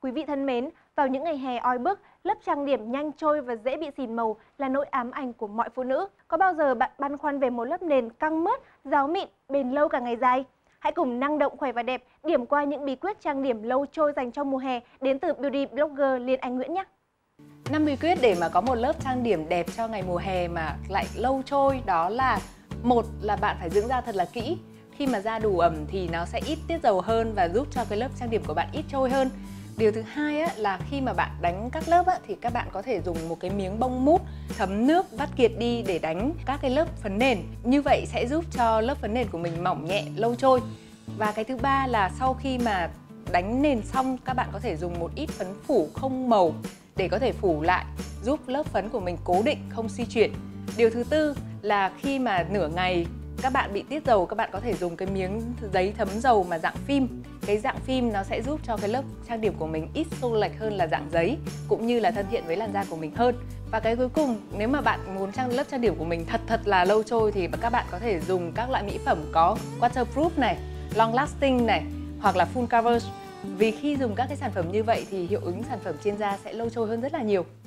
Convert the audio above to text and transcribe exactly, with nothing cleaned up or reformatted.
Quý vị thân mến, vào những ngày hè oi bức, lớp trang điểm nhanh trôi và dễ bị xìn màu là nỗi ám ảnh của mọi phụ nữ. Có bao giờ bạn băn khoăn về một lớp nền căng mướt, ráo mịn, bền lâu cả ngày dài? Hãy cùng năng động, khỏe và đẹp điểm qua những bí quyết trang điểm lâu trôi dành cho mùa hè đến từ beauty blogger Liên Anh Nguyễn nhé. năm bí quyết để mà có một lớp trang điểm đẹp cho ngày mùa hè mà lại lâu trôi đó là: một là bạn phải dưỡng da thật là kỹ. Khi mà da đủ ẩm thì nó sẽ ít tiết dầu hơn và giúp cho cái lớp trang điểm của bạn ít trôi hơn. Điều thứ hai á, là khi mà bạn đánh các lớp á, thì các bạn có thể dùng một cái miếng bông mút thấm nước vắt kiệt đi để đánh các cái lớp phấn nền. Như vậy sẽ giúp cho lớp phấn nền của mình mỏng nhẹ, lâu trôi. Và cái thứ ba là sau khi mà đánh nền xong, các bạn có thể dùng một ít phấn phủ không màu để có thể phủ lại, giúp lớp phấn của mình cố định, không di chuyển. Điều thứ tư là khi mà nửa ngày các bạn bị tiết dầu, các bạn có thể dùng cái miếng giấy thấm dầu mà dạng phim. Cái dạng phim nó sẽ giúp cho cái lớp trang điểm của mình ít xô lệch hơn là dạng giấy, cũng như là thân thiện với làn da của mình hơn. Và cái cuối cùng, nếu mà bạn muốn trang lớp trang điểm của mình thật thật là lâu trôi thì các bạn có thể dùng các loại mỹ phẩm có waterproof này, long lasting này, hoặc là full coverage. Vì khi dùng các cái sản phẩm như vậy thì hiệu ứng sản phẩm trên da sẽ lâu trôi hơn rất là nhiều.